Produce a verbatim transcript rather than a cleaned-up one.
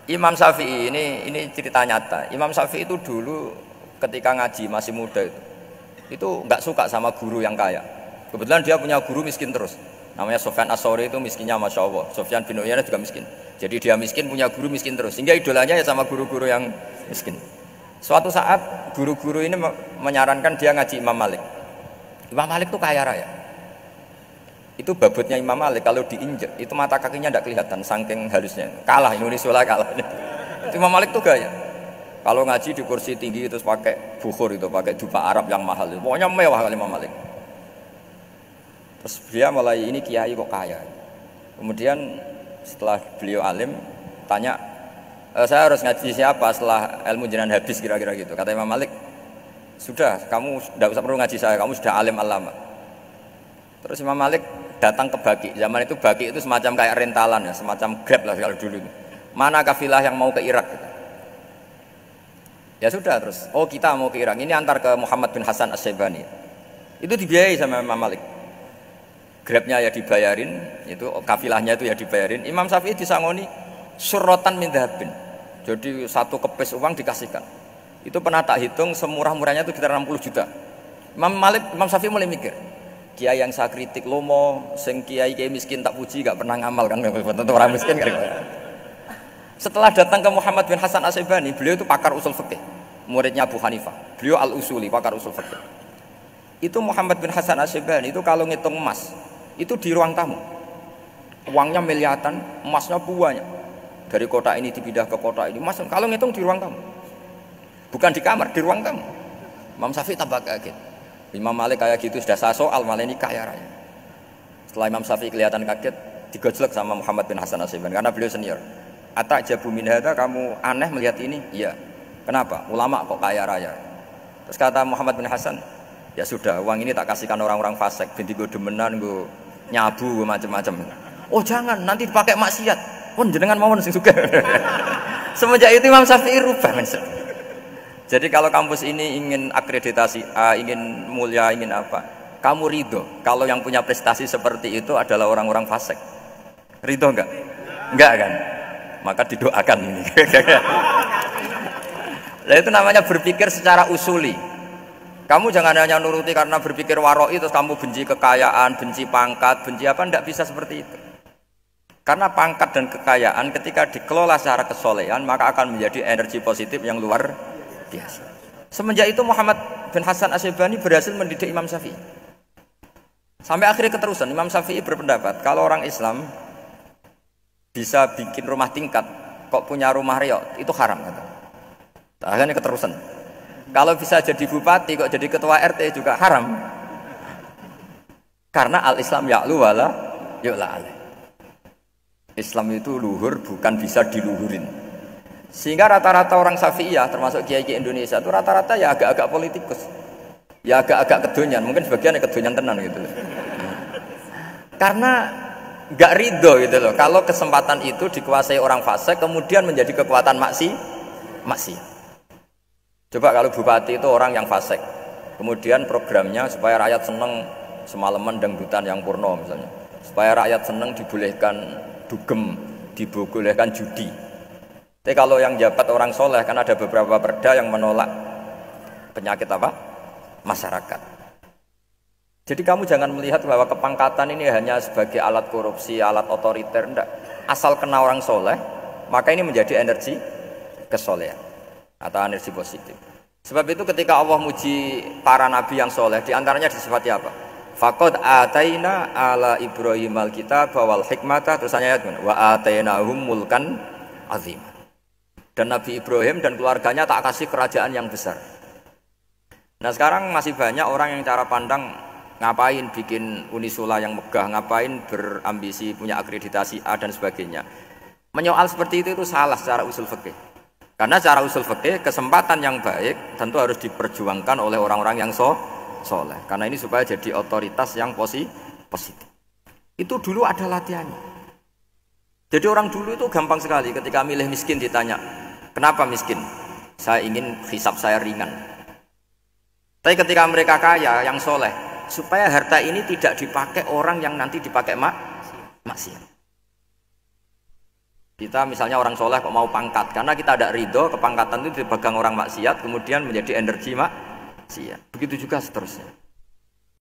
Imam Syafi'i ini ini cerita nyata. Imam Syafi'i itu dulu ketika ngaji masih muda itu itu nggak suka sama guru yang kaya. Kebetulan dia punya guru miskin terus. Namanya Sufyan As-Tsauri, itu miskinnya masya Allah. Sufyan bin Uyainah juga miskin. Jadi dia miskin punya guru miskin terus. Sehingga idolanya ya sama guru-guru yang miskin. Suatu saat guru-guru ini menyarankan dia ngaji Imam Malik. Imam Malik itu kaya raya. Itu babutnya Imam Malik kalau diinjek itu mata kakinya tidak kelihatan saking halusnya. Kalah Indonesia lah kalah. Itu Imam Malik tuh gaya. Kalau ngaji di kursi tinggi terus pakai bukhur itu, pakai dupa Arab yang mahal itu. Pokoknya mewah kali Imam Malik. Terus dia mulai ini kiai kok kaya. Kemudian setelah beliau alim tanya, e, saya harus ngaji siapa setelah ilmu jenengan habis kira-kira gitu. Kata Imam Malik, sudah kamu tidak usah perlu ngaji saya, kamu sudah alim alama. Terus Imam Malik datang ke Baki. Zaman itu Baki itu semacam kayak rentalan ya, semacam Grab lah kalau dulu. Mana kafilah yang mau ke Irak? Gitu. Ya sudah terus. Oh kita mau ke Irak. Ini antar ke Muhammad bin Hasan As-Syaibani. Itu dibiayai sama Imam Malik. Grabnya ya dibayarin, itu kafilahnya itu ya dibayarin. Imam Syafi'i disangoni surrotan min dhahabin. Jadi satu kepes uang dikasihkan. Itu pernah tak hitung semurah-murahnya itu sekitar enam puluh juta. Imam Malik, Imam Syafi'i mulai mikir. Kiai yang saya kritik lomo, sing kiai kiai miskin tak puji, gak pernah ngamal kan, tentu orang miskin kan. Setelah datang ke Muhammad bin Hasan As-Syaibani, beliau itu pakar usul fikih, muridnya Abu Hanifah. Beliau al-usuli, pakar usul fikih. Itu Muhammad bin Hasan As-Syaibani itu kalau ngitung emas, itu di ruang tamu. Uangnya miliaran, emasnya banyak. Dari kota ini dipindah ke kota ini, emas kalau ngitung di ruang tamu. Bukan di kamar, di ruang tamu. Imam Syafi'i tambah kaget. Imam Malik kayak gitu sudah saya soal, malah ini kaya raya. Setelah Imam Syafi'i kelihatan kaget, digojlek sama Muhammad bin Hasan As-Syaibani karena beliau senior. Atak jabu min hadza, kamu aneh melihat ini? Iya. Kenapa? Ulama kok kaya raya. Terus kata Muhammad bin Hasan, ya sudah, uang ini tak kasihkan orang-orang fasik, binti gue demenan, gue nyabu, gue macam-macam. Oh jangan, nanti dipakai maksiat. Pun jenengan mawon sing suka. Semenjak itu Imam Syafi'i rubah mindset. Jadi kalau kampus ini ingin akreditasi A, ingin mulia, ingin apa, kamu ridho kalau yang punya prestasi seperti itu adalah orang-orang fasik. Ridho enggak? Enggak kan? Maka didoakan ini. Nah itu namanya berpikir secara usuli. Kamu jangan hanya nuruti karena berpikir waroi terus kamu benci kekayaan, benci pangkat, benci apa, enggak bisa seperti itu. Karena pangkat dan kekayaan ketika dikelola secara kesolehan maka akan menjadi energi positif yang luar biasa. Semenjak itu Muhammad bin Hasan As-Syaibani berhasil mendidik Imam Syafi'i. Sampai akhirnya keterusan Imam Syafi'i berpendapat kalau orang Islam bisa bikin rumah tingkat kok punya rumah reok itu haram kata. Akhirnya keterusan. Kalau bisa jadi bupati kok jadi ketua R T juga haram. Karena al-Islam ya'lu wala yu'la alaih. Islam itu luhur bukan bisa diluhurin. Sehingga rata-rata orang Syafi'iyah termasuk kiai-kiai Indonesia itu rata-rata ya agak-agak politikus. Ya agak-agak kedonyan, mungkin sebagian kedonyan tenan gitu. Karena enggak ridho gitu loh. Kalau kesempatan itu dikuasai orang fasik kemudian menjadi kekuatan maksi maksi. Coba kalau bupati itu orang yang fasik. Kemudian programnya supaya rakyat seneng semalaman dangdutan yang purno misalnya. Supaya rakyat seneng dibolehkan dugem, dibolehkan judi. Tapi kalau yang jabat orang soleh kan ada beberapa perda yang menolak penyakit apa? Masyarakat. Jadi kamu jangan melihat bahwa kepangkatan ini hanya sebagai alat korupsi, alat otoriter, enggak. Asal kena orang soleh, maka ini menjadi energi kesolehan atau energi positif. Sebab itu ketika Allah muji para nabi yang soleh, diantaranya disifati apa? Faqad ataina ala Ibrahim al-kitab wal hikmata, terus ayat wa atainahum mulkan azim. Dan Nabi Ibrahim dan keluarganya tak kasih kerajaan yang besar. Nah sekarang masih banyak orang yang cara pandang ngapain bikin unisula yang megah, ngapain berambisi punya akreditasi A dan sebagainya. Menyoal seperti itu itu salah secara usul fikih. Karena secara usul fikih kesempatan yang baik tentu harus diperjuangkan oleh orang-orang yang so soleh. Karena ini supaya jadi otoritas yang posi positif. Itu dulu ada latihannya. Jadi orang dulu itu gampang sekali ketika milih miskin ditanya, kenapa miskin? Saya ingin hisab saya ringan. Tapi ketika mereka kaya, yang soleh, supaya harta ini tidak dipakai orang yang nanti dipakai mak maksiat. Kita misalnya orang soleh kok mau pangkat, karena kita ada ridho, kepangkatan itu dipegang orang maksiat, kemudian menjadi energi maksiat. Begitu juga seterusnya.